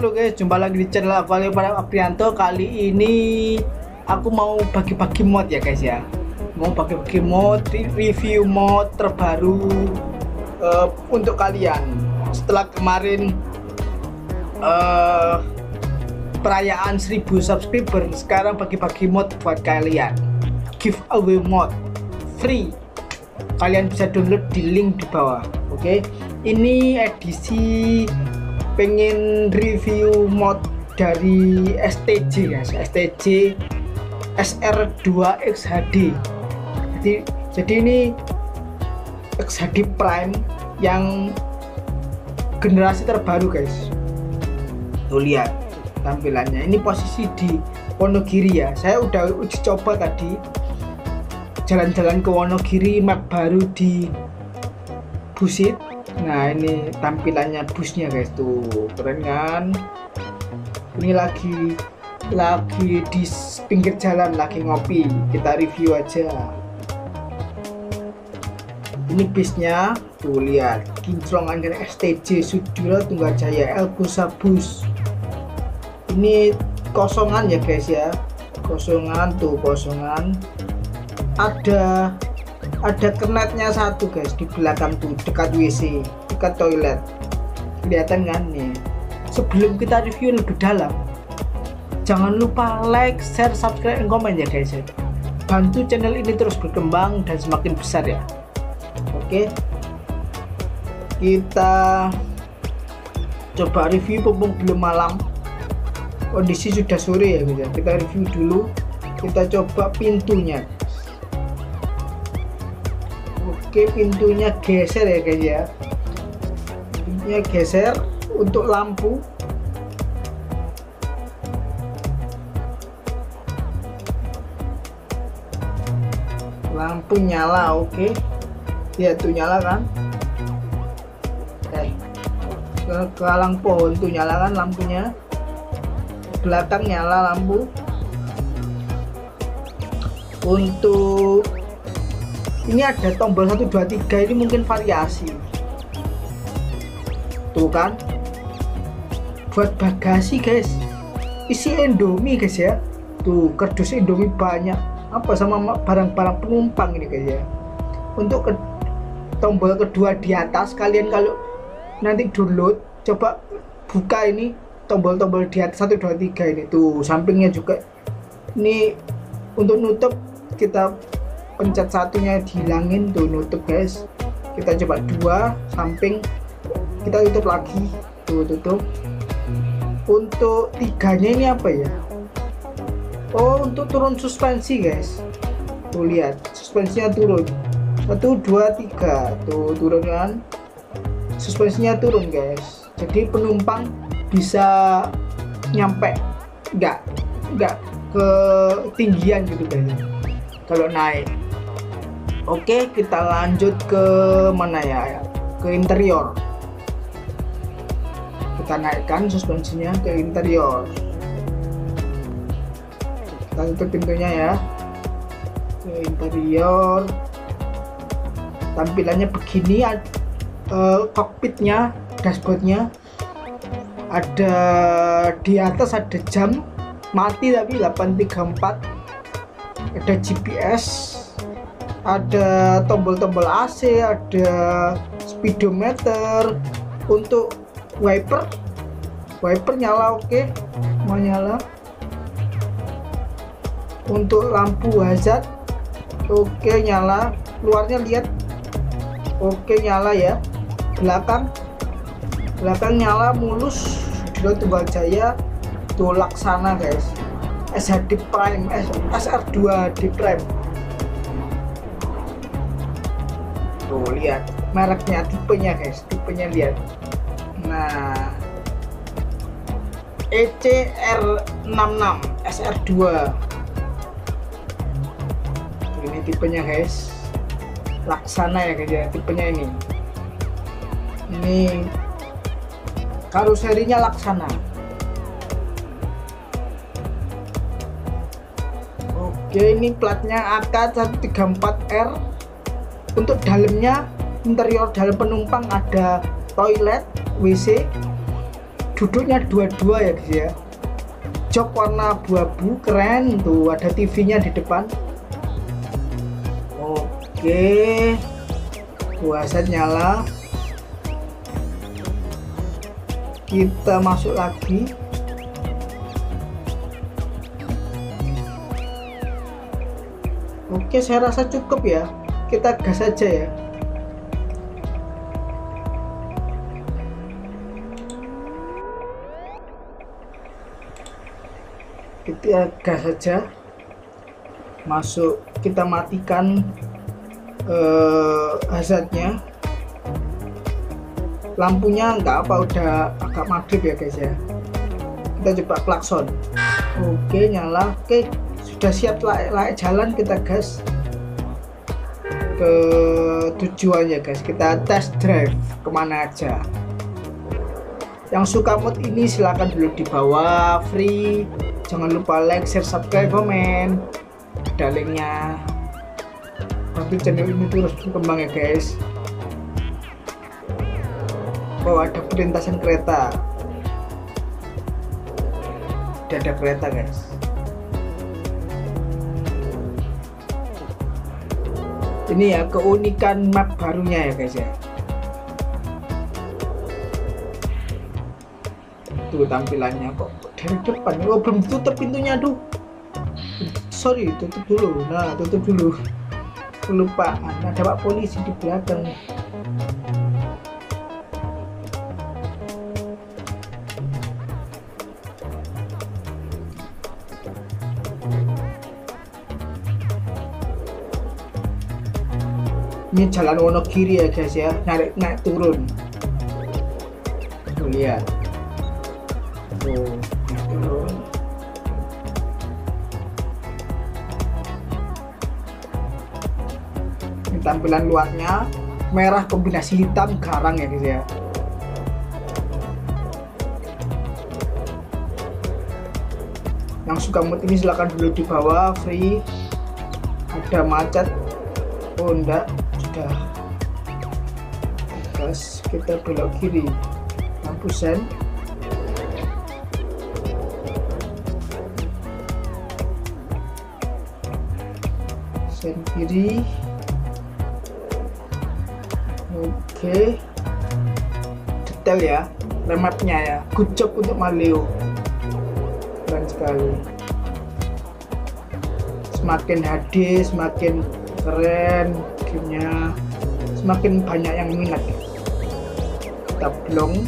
Halo guys, jumpa lagi di channel aku Aprianto. Kali ini aku mau bagi-bagi mod ya guys ya. Mau bagi-bagi mod, review mod terbaru untuk kalian. Setelah kemarin perayaan 1000 subscriber, sekarang bagi-bagi mod buat kalian. Giveaway mod free. Kalian bisa download di link di bawah. Oke. Ini edisi pengen review mod dari STJ guys, STJ SR2 XHD. Jadi ini XHD Prime yang generasi terbaru guys. Tuh lihat tampilannya. Ini posisi di Wonogiri ya. Saya udah uji coba tadi jalan-jalan ke Wonogiri, map baru di Busit. Nah ini tampilannya busnya guys, tuh keren kan. Ini lagi di pinggir jalan, lagi ngopi, kita review aja. Ini busnya, tuh lihat kinclongan dari STJ Sudiro Tunggajaya Elbusa Bus. Ini kosongan ya guys ya, kosongan, tuh kosongan. Ada kernetnya satu guys di belakang tuh, dekat WC, dekat toilet. Kelihatan kan nih. Sebelum kita review lebih dalam, jangan lupa like, share, subscribe, dan komen ya guys ya. Bantu channel ini terus berkembang dan semakin besar ya. Oke, kita coba review mumpung belum malam. Kondisi sudah sore ya guys ya. Kita review dulu. Kita coba pintunya. Oke, pintunya geser ya guys ya. Pintunya geser. Untuk lampu, lampu nyala. Oke, ya tuh nyala kan. Ke alang pohon tuh nyala kan lampunya. Belakang nyala lampu. Untuk ini ada tombol 1 2 3, ini mungkin variasi. Tuh kan, buat bagasi guys, isi Indomie guys ya. Tuh kardus Indomie banyak, apa sama barang-barang penumpang ini guys ya. Untuk tombol kedua di atas, kalian kalau nanti download coba buka ini tombol-tombol di atas 1 2 3 ini. Tuh sampingnya juga, ini untuk nutup, kita pencet satunya dihilangin, tuh nutup guys. Kita coba dua samping, kita tutup lagi, tuh tutup. Untuk tiganya ini apa ya? Oh, untuk turun suspensi guys. Tuh lihat, suspensinya turun 1 2 3, tuh turun kan, suspensinya turun guys. Jadi penumpang bisa nyampe enggak ketinggian gitu guys kalau naik. Oke, kita lanjut ke mana ya, ke interior. Kita naikkan suspensinya ke interior. Kita tutup pintunya ya. Ke interior, tampilannya begini. Kokpitnya, dashboardnya ada di atas, ada jam mati tapi 834, ada GPS, ada tombol-tombol AC, ada speedometer. Untuk wiper nyala. Oke, mau nyala. Untuk lampu hazard, oke nyala. Luarnya lihat, oke nyala ya. Belakang nyala mulus. Sudiro Tunggajaya tuh laksana guys, SHD Prime, SR2 di Prime. Tuh lihat mereknya, tipenya guys, tipenya lihat. Nah, ECR66 SR2. Ini tipenya guys, laksana ya guys ya, tipenya ini. Ini karoserinya laksana. Oke, ini platnya AK134R. Untuk dalamnya, interior dalam penumpang ada toilet, WC, duduknya dua-dua ya guys ya. Jok warna abu-abu keren tuh, ada TV-nya di depan. Oke, puasa nyala, kita masuk lagi. Oke, saya rasa cukup ya, kita gas aja ya. Kita gas saja, masuk, kita matikan hazardnya. Lampunya nggak apa, udah agak maghrib ya guys ya. Kita coba klakson. Oke, nyala. Oke, sudah siap layak jalan, kita gas ke tujuannya guys. Kita test drive kemana aja. Yang suka mod ini silahkan dulu di bawah, free. Jangan lupa like, share, subscribe, komen. Ada linknya. Tapi channel ini terus berkembang ya guys. Oh, ada perlintasan kereta. Tidak ada kereta guys. Ini ya keunikan map barunya ya guys ya. Tuh tampilannya kok dari depan. Oh, belum tutup pintunya, aduh. Sorry, tutup dulu. Nah, tutup dulu. Kelupaan, ada Pak Polisi di belakang. Ini jalan Wonogiri ya guys ya, naik turun. Tuh lihat. Tuh, naik turun. Ini tampilan luarnya merah kombinasi hitam garang ya guys ya. Yang suka mod ini silahkan dulu di bawah, free. Ada macet. Oh enggak, sudah. Gas, kita belok kiri. Lampu sen. Sen kiri. Oke. Detail ya, remapnya ya. Good job untuk Maleo. Keren sekali. Semakin HD, semakin keren gamenya, semakin banyak yang minat. Kita blong.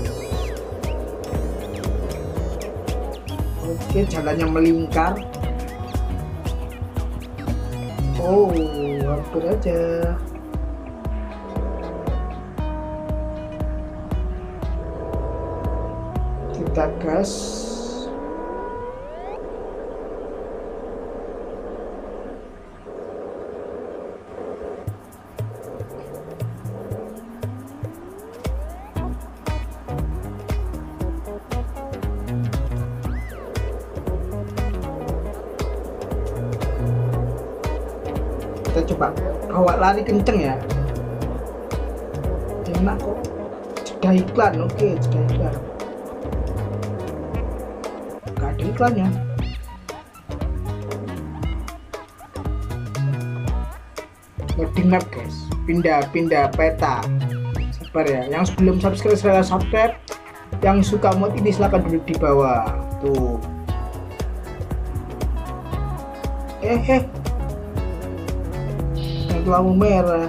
Oke, jalannya melingkar. Oh, hampir aja. Kita gas. Kita coba bawa lari kenceng ya. Enak kok. Jeda iklan, oke, jeda iklan. Gak ada iklannya. Loading map guys. Pindah peta. Sabar ya. Yang belum subscribe silahkan subscribe. Yang suka mod ini silahkan dulu di bawah. Tuh. Lampu merah.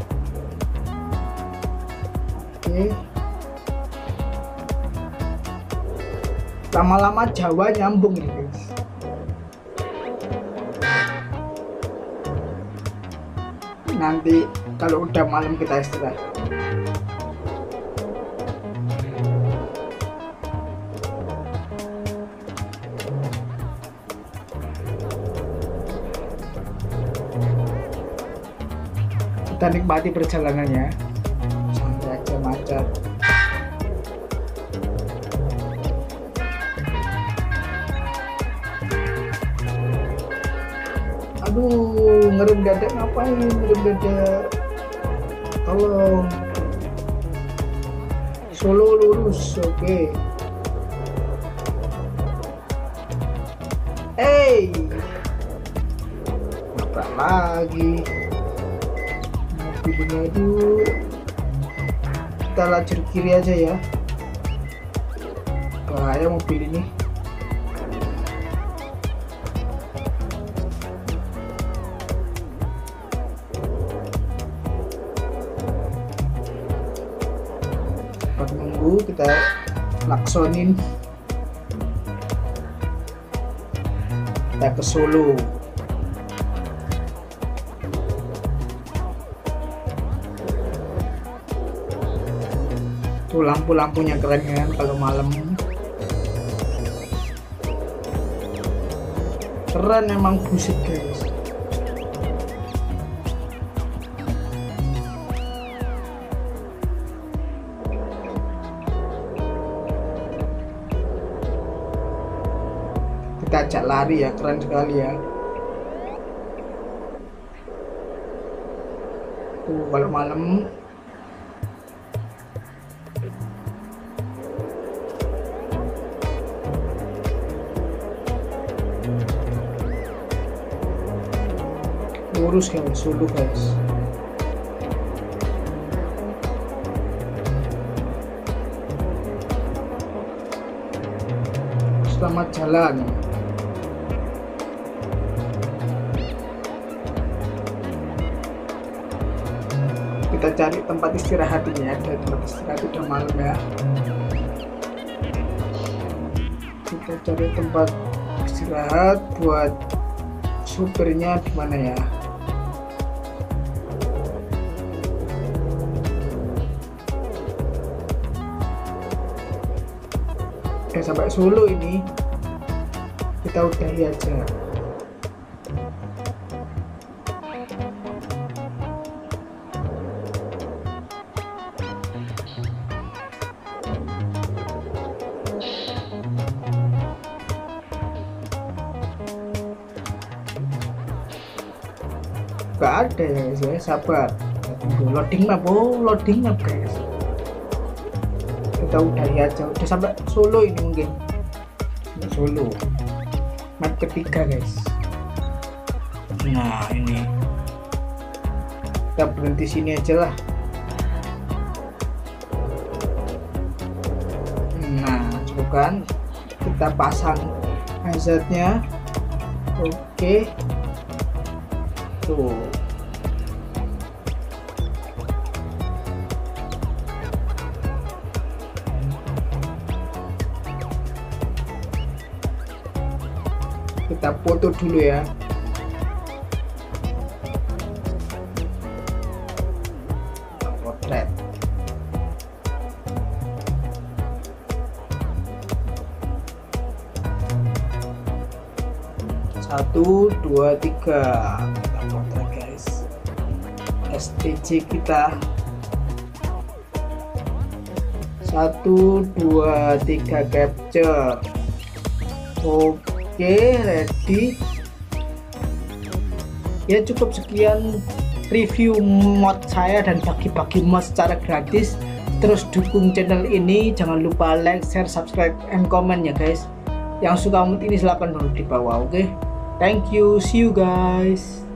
Oke. Lama-lama Jawa nyambung ini guys. Nanti kalau udah malam kita istirahat. Kita nikmati perjalanannya, santai aja macet. Aduh, ngerem dadak ngapain? Ngerem dadak. Tolong. Solo lurus, oke. nabrak lagi mobilnya. Aduh, kita lajur kiri aja ya, bahaya mobil ini. Nunggu, kita laksonin, kita ke Solo. Tuh lampu-lampunya keren kan kalau malam, keren emang buset guys. Kita ajak lari ya, keren sekali ya. Tuh kalau malam lurus guys, Solo guys. Selamat jalan. Kita cari tempat istirahat ini ya, ada tempat istirahat, udah malam ya. Kita cari tempat istirahat buat supirnya di mana ya. Udah sampai Solo ini, kita udahi aja. Gak ada ya guys ya, sabar. Tunggu loading map, loading map guys. Kita udahi aja, udah sampai Solo ini mungkin. Solo map ketiga guys. Nah ini kita berhenti sini aja lah. Nah cukup kan, kita pasang hazardnya. Oke tuh, kita foto dulu ya. Potret. Satu, dua, tiga. Kita potret guys. STC kita. 1, 2, 3 capture. Oke, ready. Ya cukup sekian review mod saya dan bagi-bagi mod secara gratis. Terus dukung channel ini, jangan lupa like, share, subscribe, and comment ya guys. Yang suka mod ini silahkan dulu di bawah. Oke, thank you, see you guys.